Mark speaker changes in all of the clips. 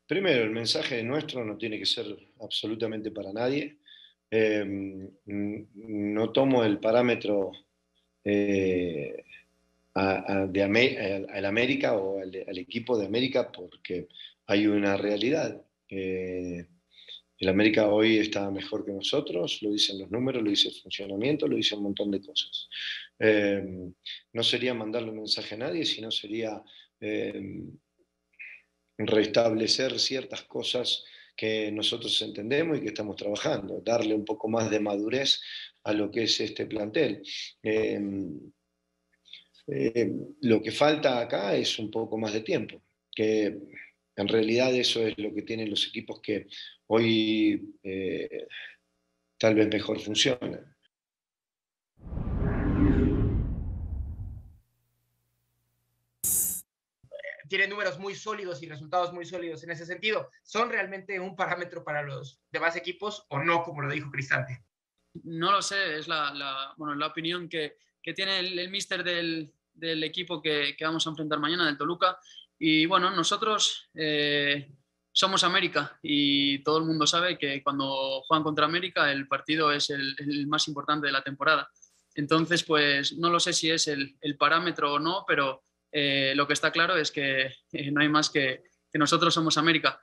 Speaker 1: Primero, el mensaje nuestro no tiene que ser absolutamente para nadie. No tomo el parámetro eh, al América o al equipo de América porque hay una realidad. El América hoy está mejor que nosotros, lo dicen los números, lo dice el funcionamiento, lo dice un montón de cosas. No sería mandarle un mensaje a nadie, sino sería restablecer ciertas cosas que nosotros entendemos y que estamos trabajando, darle un poco más de madurez a lo que es este plantel. Eh, lo que falta acá es un poco más de tiempo, que en realidad eso es lo que tienen los equipos que hoy tal vez mejor funcionan.
Speaker 2: Tiene números muy sólidos y resultados muy sólidos en ese sentido. ¿Son realmente un parámetro para los demás equipos o no, como lo dijo Cristante?
Speaker 3: No lo sé, es la opinión que tiene el míster del equipo que vamos a enfrentar mañana, del Toluca. Y bueno, nosotros somos América y todo el mundo sabe que cuando juegan contra América el partido es el más importante de la temporada. Entonces, pues no lo sé si es el parámetro o no, pero lo que está claro es que no hay más que nosotros somos América.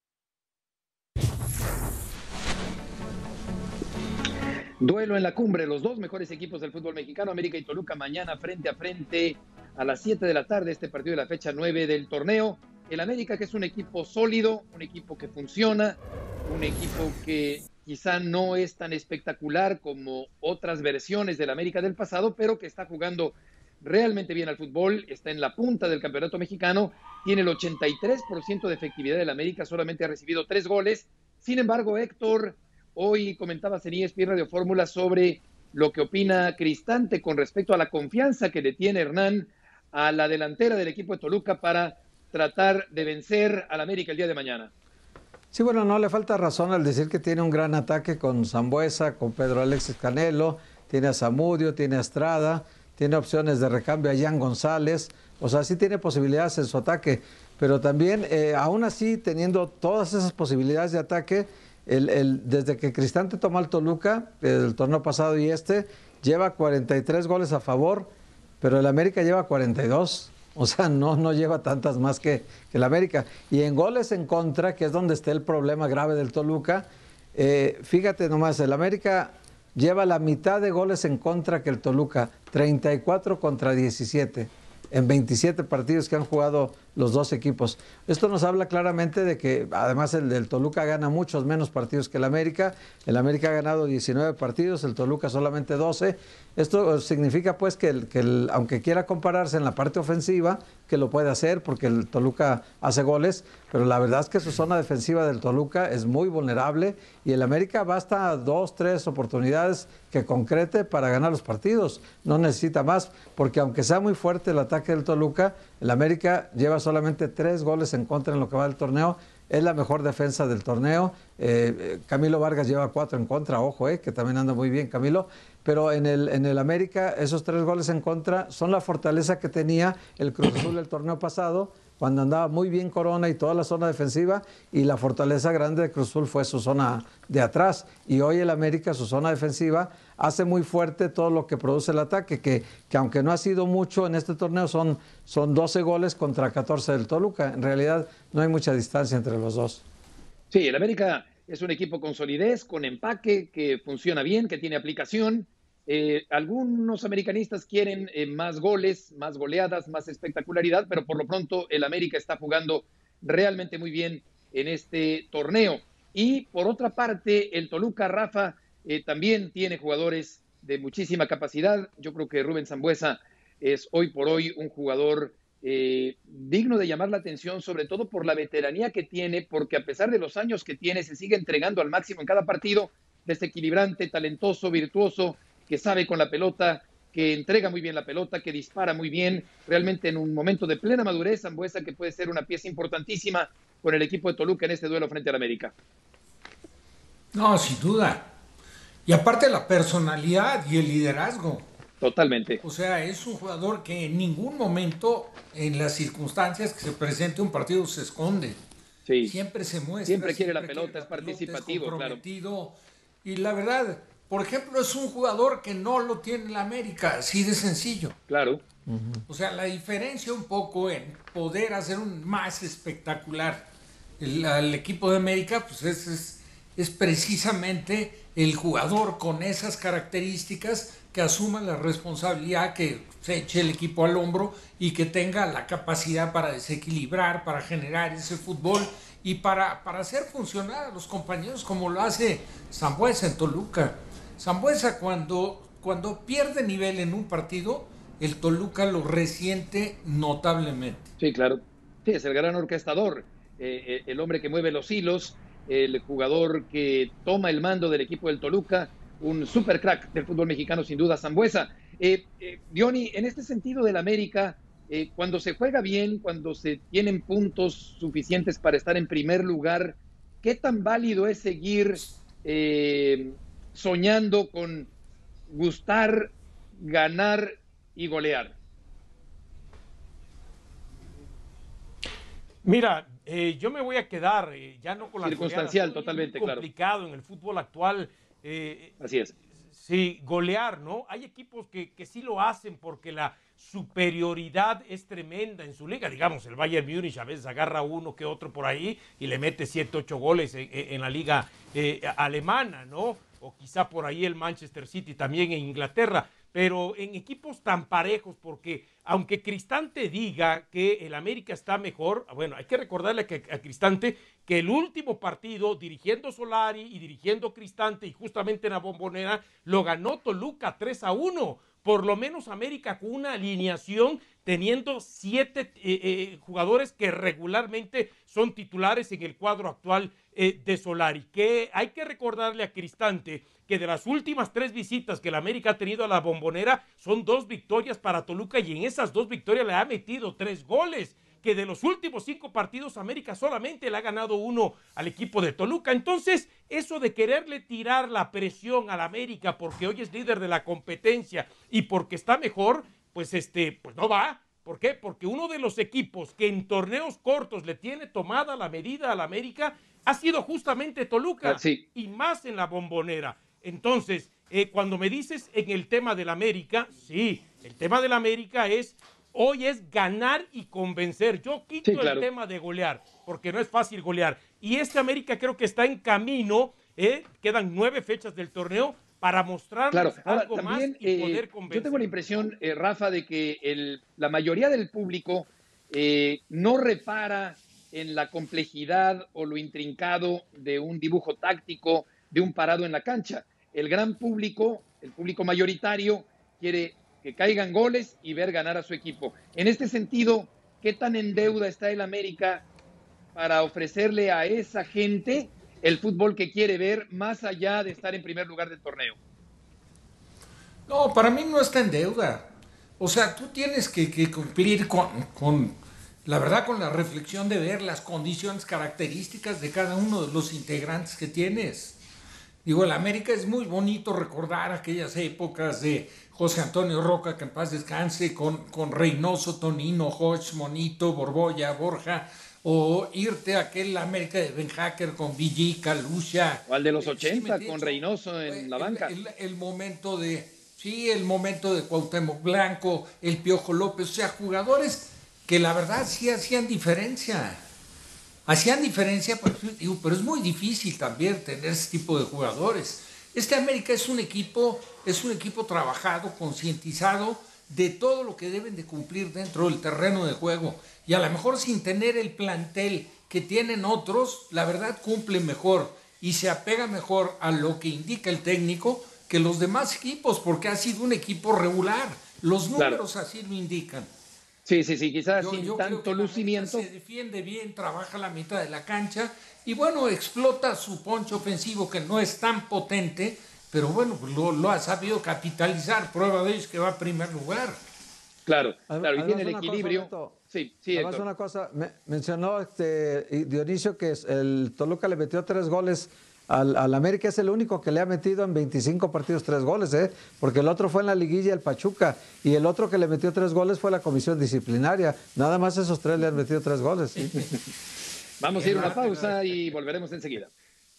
Speaker 4: Duelo en la cumbre, los dos mejores equipos del fútbol mexicano, América y Toluca, mañana frente a frente a las 7 de la tarde, este partido de la fecha 9 del torneo. El América, que es un equipo sólido, un equipo que funciona, un equipo que quizá no es tan espectacular como otras versiones del América del pasado, pero que está jugando realmente bien al fútbol, está en la punta del campeonato mexicano, tiene el 83% de efectividad del América, solamente ha recibido 3 goles. Sin embargo, Héctor, hoy comentabas en ESPN Radio Fórmula sobre lo que opina Cristante con respecto a la confianza que le tiene Hernán a la delantera del equipo de Toluca para tratar de vencer al América el día de mañana.
Speaker 5: Sí, bueno, no le falta razón al decir que tiene un gran ataque con Sambueza, con Pedro Alexis Canelo, tiene a Zamudio, tiene a Estrada, tiene opciones de recambio a Jan González, o sea, sí tiene posibilidades en su ataque, pero también, aún así, teniendo todas esas posibilidades de ataque, desde que Cristante tomó al Toluca, el torneo pasado y lleva 43 goles a favor, pero el América lleva 42. O sea, no lleva tantas más que el América. Y en goles en contra, que es donde está el problema grave del Toluca, fíjate nomás, el América lleva la mitad de goles en contra que el Toluca, 34 contra 17. En 27 partidos que han jugado los dos equipos. Esto nos habla claramente de que además el del Toluca gana muchos menos partidos que el América. El América ha ganado 19 partidos, el Toluca solamente 12. Esto significa pues que aunque quiera compararse en la parte ofensiva, que lo puede hacer porque el Toluca hace goles, pero la verdad es que su zona defensiva del Toluca es muy vulnerable y el América basta 2, 3 oportunidades que concrete para ganar los partidos. No necesita más, porque aunque sea muy fuerte el ataque del Toluca, el América lleva solamente 3 goles en contra en lo que va del torneo. Es la mejor defensa del torneo. Camilo Vargas lleva 4 en contra, ojo, que también anda muy bien Camilo. Pero en el América, esos 3 goles en contra son la fortaleza que tenía el Cruz Azul el torneo pasado, cuando andaba muy bien Corona y toda la zona defensiva, y la fortaleza grande de Cruz Azul fue su zona de atrás. Y hoy el América, su zona defensiva, hace muy fuerte todo lo que produce el ataque, que aunque no ha sido mucho en este torneo, son 12 goles contra 14 del Toluca. En realidad no hay mucha distancia entre los dos.
Speaker 4: Sí, el América es un equipo con solidez, con empaque, que funciona bien, que tiene aplicación. Algunos americanistas quieren más goles, más goleadas, más espectacularidad, pero por lo pronto el América está jugando realmente muy bien en este torneo. Y por otra parte, el Toluca, Rafa, también tiene jugadores de muchísima capacidad. Yo creo que Rubén Sambueza es hoy por hoy un jugador digno de llamar la atención, sobre todo por la veteranía que tiene, porque a pesar de los años que tiene, se sigue entregando al máximo en cada partido, desequilibrante, talentoso, virtuoso, que sabe con la pelota, que entrega muy bien la pelota, que dispara muy bien, realmente en un momento de plena madurez, Sambueza, que puede ser una pieza importantísima con el equipo de Toluca en este duelo frente al América.
Speaker 6: No, sin duda. Y aparte la personalidad y el liderazgo.
Speaker 4: Totalmente.
Speaker 6: O sea, es un jugador que en ningún momento, en las circunstancias que se presente un partido, se esconde.
Speaker 4: Sí.
Speaker 6: Siempre se muestra.
Speaker 4: Siempre quiere la pelota, es participativo,
Speaker 6: es comprometido. Claro. Y la verdad, por ejemplo, es un jugador que no lo tiene la América, así de sencillo.
Speaker 4: Claro.
Speaker 6: O sea, la diferencia un poco en poder hacer un más espectacular el equipo de América, pues es precisamente el jugador con esas características que asuma la responsabilidad, que se eche el equipo al hombro y que tenga la capacidad para desequilibrar, para generar ese fútbol y para hacer funcionar a los compañeros como lo hace Sambueza en Toluca. Sambueza cuando pierde nivel en un partido, el Toluca lo resiente notablemente.
Speaker 4: Sí, claro. Sí, es el gran orquestador, el hombre que mueve los hilos, el jugador que toma el mando del equipo del Toluca, un super crack del fútbol mexicano, sin duda, Sambueza. Diony, en este sentido del América, cuando se juega bien, cuando se tienen puntos suficientes para estar en primer lugar, ¿qué tan válido es seguir soñando con gustar, ganar y golear?
Speaker 7: Mira, yo me voy a quedar ya no con la
Speaker 4: circunstancial, totalmente,
Speaker 7: claro. Complicado en el fútbol actual.
Speaker 4: Así es.
Speaker 7: Sí, golear, ¿no? Hay equipos que sí lo hacen porque la superioridad es tremenda en su liga. Digamos, el Bayern Múnich a veces agarra uno que otro por ahí y le mete 7, 8 goles en la liga alemana, ¿no? O quizá por ahí el Manchester City también en Inglaterra. Pero en equipos tan parejos, porque aunque Cristante diga que el América está mejor, bueno, hay que recordarle a Cristante que el último partido, dirigiendo Solari y dirigiendo Cristante, y justamente en la Bombonera, lo ganó Toluca 3-1. Por lo menos América con una alineación teniendo 7 jugadores que regularmente son titulares en el cuadro actual de Solari. Que hay que recordarle a Cristante que de las últimas 3 visitas que la América ha tenido a la Bombonera, son 2 victorias para Toluca y en esas 2 victorias le ha metido 3 goles. Que de los últimos 5 partidos América solamente le ha ganado 1 al equipo de Toluca. Entonces, eso de quererle tirar la presión a la América porque hoy es líder de la competencia y porque está mejor, pues pues no va. ¿Por qué? Porque uno de los equipos que en torneos cortos le tiene tomada la medida a la América ha sido justamente Toluca,
Speaker 4: sí.
Speaker 7: Y más en la Bombonera. Entonces, cuando me dices en el tema del América, sí, el tema del América hoy es ganar y convencer. Yo quito el tema de golear, porque no es fácil golear. Y América creo que está en camino, quedan 9 fechas del torneo, para mostrarnos algo
Speaker 4: también,
Speaker 7: más y poder convencer.
Speaker 4: Yo tengo la impresión, Rafa, de que la mayoría del público no repara en la complejidad o lo intrincado de un dibujo táctico, de un parado en la cancha. El gran público, el público mayoritario, quiere que caigan goles y ver ganar a su equipo. En este sentido, ¿qué tan en deuda está el América para ofrecerle a esa gente el fútbol que quiere ver más allá de estar en primer lugar del torneo?
Speaker 6: No, para mí no está en deuda. O sea, tú tienes que cumplir con la verdad, con la reflexión de ver las condiciones características de cada uno de los integrantes que tienes. Digo, el América es muy bonito recordar aquellas épocas de José Antonio Roca, que en paz descanse, con Reynoso, Tonino, Hodge, Monito, Borbolla, Borja, o irte a aquel América de Ben Hacker con Villica, Lucia.
Speaker 4: O al de los 80 con Reynoso en la banca.
Speaker 6: El momento de Cuauhtémoc Blanco, el Piojo López, o sea, jugadores que la verdad sí hacían diferencia. Pero es muy difícil también tener ese tipo de jugadores. América es un equipo trabajado, concientizado de todo lo que deben de cumplir dentro del terreno de juego. Y a lo mejor sin tener el plantel que tienen otros, la verdad cumple mejor y se apega mejor a lo que indica el técnico que los demás equipos, porque ha sido un equipo regular. Los números así lo indican.
Speaker 4: Sí, quizás sin tanto lucimiento.
Speaker 6: Se defiende bien, trabaja la mitad de la cancha y bueno, explota su poncho ofensivo que no es tan potente, pero bueno, lo ha sabido capitalizar. Prueba de ello es que va a primer lugar.
Speaker 4: Claro, y tiene el equilibrio. Sí,
Speaker 5: además una cosa, mencionó Dionisio que el Toluca le metió 3 goles al América, es el único que le ha metido en 25 partidos 3 goles, porque el otro fue en la liguilla el Pachuca y el otro que le metió 3 goles fue la comisión disciplinaria. Nada más esos 3 le han metido 3 goles. ¿Sí?
Speaker 4: Vamos a ir a una pausa y volveremos enseguida.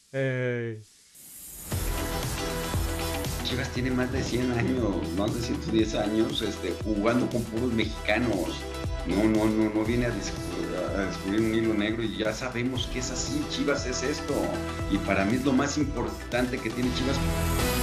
Speaker 8: Chivas tiene más de 100 años, más de 110 años jugando con puros mexicanos. No viene a descubrir un hilo negro y ya sabemos que es así. Chivas es esto. Y para mí es lo más importante que tiene Chivas.